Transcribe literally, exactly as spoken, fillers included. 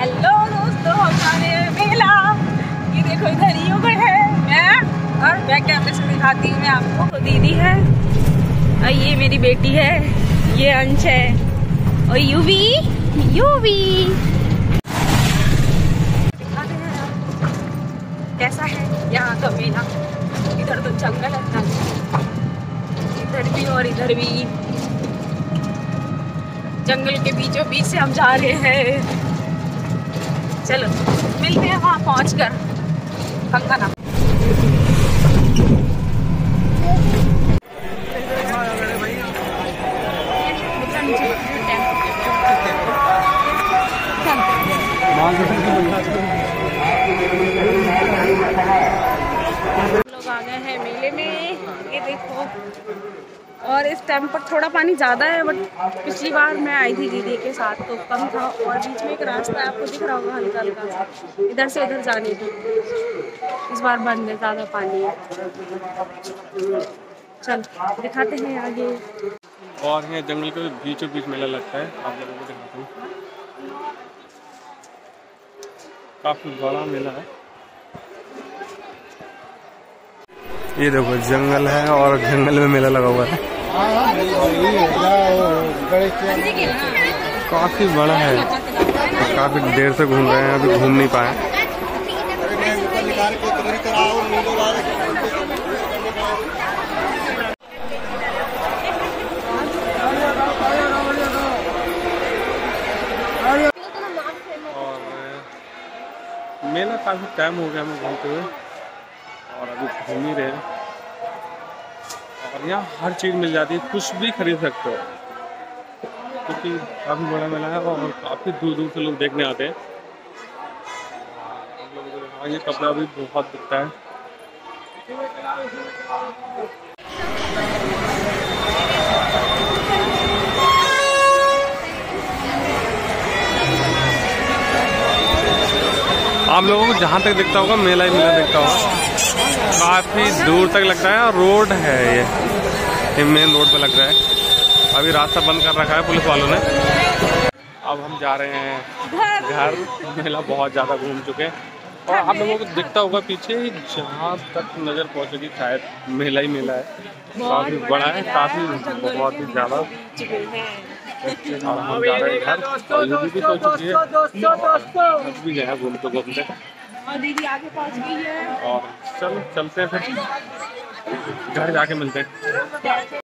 Hello दोस्तों, हमारे मेला ये देखो इधर युग है। मैं और मैं कैमरे से दिखाती हूँ मैं आपको। तो दीदी है और ये मेरी बेटी है, ये अंश है और यूवी यूवी दिखाते हैं आपको कैसा है यहाँ का मेला। इधर तो जंगल है, इधर भी और इधर भी जंगल के बीचों बीच से हम जा रहे हैं। चलो मिलते हैं वहाँ पहुँचकर। कंगना लोग आ गए हैं मेले में, ये देखो। और इस टाइम पर थोड़ा पानी ज़्यादा है, बट पिछली बार मैं आई थी दीदी के साथ तो कम था। और बीच में एक रास्ता है, आपको दिख रहा होगा हल्का हल्का, इधर से उधर जाने की। इस बार बंद है, ज़्यादा पानी है। चल दिखाते हैं आगे। और यहाँ जंगल के बीचों बीच मेला लगता है, आप लोगों को दिखाता हूँ। काफ़ी बड़ा मेला है। ये देखो जंगल है और जंगल में मेला लगा हुआ है। काफी बड़ा है, काफी देर से घूम रहे हैं, अभी घूम नहीं पाए। और मेला काफी टाइम हो गया हमें घूमते हुए और अभी घूम ही रहे हैं। और यहाँ हर चीज़ मिल जाती है, कुछ भी खरीद सकते हो क्योंकि काफ़ी बड़ा मेला है और काफ़ी दूर दूर से लोग देखने आते हैं। हम लोगों को दिखाओ, ये कपड़ा भी बहुत दिखता है। आप लोगों को जहाँ तक दिखता होगा मेला ही मेला दिखता होगा। काफ़ी दूर तक लगता है और रोड है, ये ये मेन रोड पे लग रहा है। अभी रास्ता बंद कर रखा है पुलिस वालों ने। अब हम जा रहे हैं घर। मेला बहुत ज़्यादा घूम चुके हैं और आप लोगों को दिखता होगा पीछे, जहाँ तक नज़र पहुँचेगी शायद मेला ही मेला है। काफ़ी बड़ा है, काफ़ी बहुत ही ज़्यादा। और हम जा रहे हैं घर और ये भी सोच चुकी है भी गए घूमते घूमते और दीदी आगे पहुंच गई है। और चल चलते हैं फिर घर जाके मिलते हैं।